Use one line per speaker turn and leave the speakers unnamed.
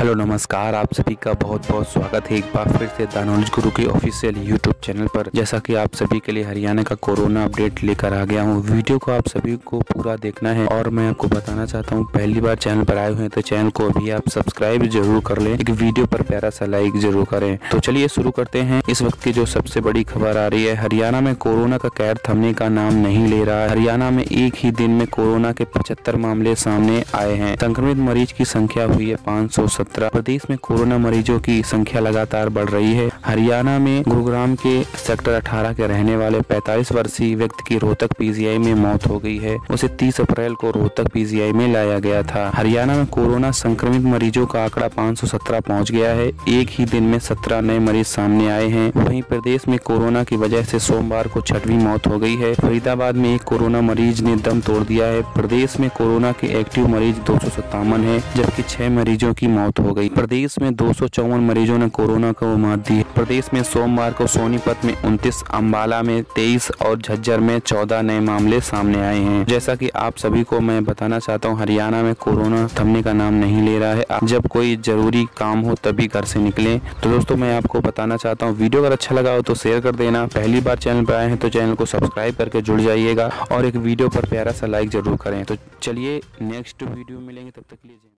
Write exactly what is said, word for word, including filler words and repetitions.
Hello नमस्कार, आप सभी का बहुत बहुत स्वागत है एक बार फिर से द नॉलेज गुरु के ऑफिशियल यूट्यूब चैनल पर। जैसा कि आप सभी के लिए हरियाणा का कोरोना अपडेट लेकर आ गया हूं। वीडियो को आप सभी को पूरा देखना है और मैं आपको बताना चाहता हूं, पहली बार चैनल पर आए हुए हैं तो चैनल को अभी आप सब्सक्राइब जरूर कर लें, एक वीडियो पर प्यारा सा लाइक जरूर करें। तो चलिए शुरू करते हैं। इस वक्त की जो सबसे बड़ी खबर आ रही है, हरियाणा में कोरोना का कहर थमने का नाम नहीं ले रहा है। हरियाणा में एक ही दिन में कोरोना के पचहत्तर मामले सामने आए हैं। संक्रमित मरीज की संख्या हुई है पाँच सौ सत्रह। प्रदेश में कोरोना मरीजों की संख्या लगातार बढ़ रही है। हरियाणा में गुरुग्राम के सेक्टर अठारह के रहने वाले पैंतालीस वर्षीय व्यक्ति की रोहतक पीजीआई में मौत हो गई है। उसे तीस अप्रैल को रोहतक पीजीआई में लाया गया था। हरियाणा में कोरोना संक्रमित मरीजों का आंकड़ा पाँच सौ सत्रह पहुँच गया है। एक ही दिन में सत्रह नए मरीज सामने आए हैं। वहीं प्रदेश में कोरोना की वजह से सोमवार को छठवीं मौत हो गई है। फरीदाबाद में एक कोरोना मरीज ने दम तोड़ दिया है। प्रदेश में कोरोना के एक्टिव मरीज दो सौ सत्तावन है, जबकि छह मरीजों की मौत हो गई। प्रदेश में दो सौ चौवन मरीजों ने कोरोना को मात दी। प्रदेश में सोमवार को सोनीपत में उनतीस, अंबाला में तेईस और झज्जर में चौदह नए मामले सामने आए हैं। जैसा कि आप सभी को मैं बताना चाहता हूं, हरियाणा में कोरोना थमने का नाम नहीं ले रहा है। जब कोई जरूरी काम हो तभी घर से निकलें। तो दोस्तों, मैं आपको बताना चाहता हूँ, वीडियो अगर अच्छा लगा हो तो शेयर कर देना। पहली बार चैनल पर आए हैं तो चैनल को सब्सक्राइब करके जुड़ जाइएगा और एक वीडियो पर प्यारा सा लाइक जरूर करें। तो चलिए नेक्स्ट वीडियो मिलेंगे, तब तक के लिए।